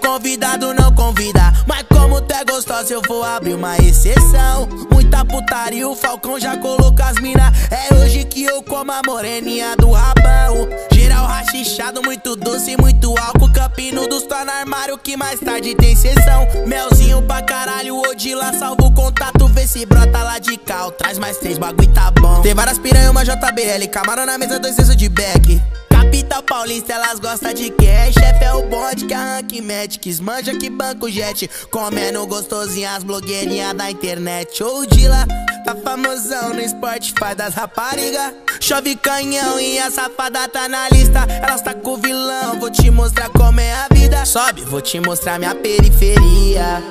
convidado não convida, mas como tu é gostosa eu vou abrir uma exceção. Muita putaria, o Falcão já colocou as mina. É hoje que eu como a moreninha do rabão. Geral rachichado, muito doce, muito álcool. Campinudos tá no armário que mais tarde tem sessão. Melzinho pra caralho, Odila salva o contato. Vê se brota lá de cal, traz mais 3 bagulho tá bom. Tem várias piranha, uma JBL, camarão na mesa, 2 sensos de back. Capital Paulista, elas gostam de cash. Chefe é o bonde que arranca Magics, manja que banca o jet. Comendo gostosinho as blogueirinhas da internet. Odila tá famosão no Spotify das rapariga. Chove canhão e a safada tá na lista. Elas tá com o vilão, vou te mostrar como é a vida. Sobe, vou te mostrar minha periferia.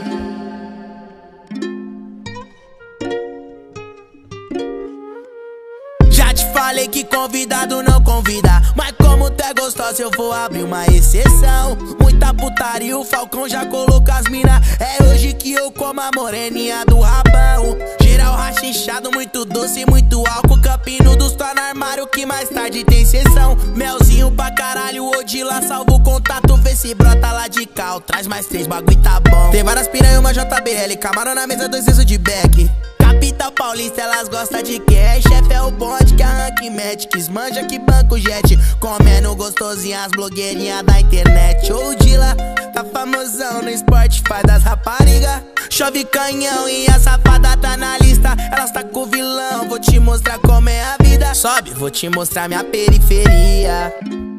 Já te falei que convidado não convida, mas como tu é gostosa eu vou abrir uma exceção. Muita putaria, o Falcão já colocou as mina. É hoje que eu como a moreninha do rabão. Geral rachichado, muito doce, muito álcool. Campinudos tá no armário que mais tarde tem sessão. Melzinho pra caralho, Odila salva o contato. Vê se brota lá de cal, traz mais 3 bagulho tá bom. Tem várias piranha, uma JBL, camarão na mesa, 2 sensos de back. Capital Paulista, elas gostam de cash. Chefe é o bonde que arranca Magics, manja que banca o jet. Comendo gostosinho as blogueirinhas da internet. Odila tá famosão no Spotify das rapariga. Chove canhão e a safada tá na lista. Elas tá com o vilão, vou te mostrar como é a vida. Sobe, vou te mostrar minha periferia.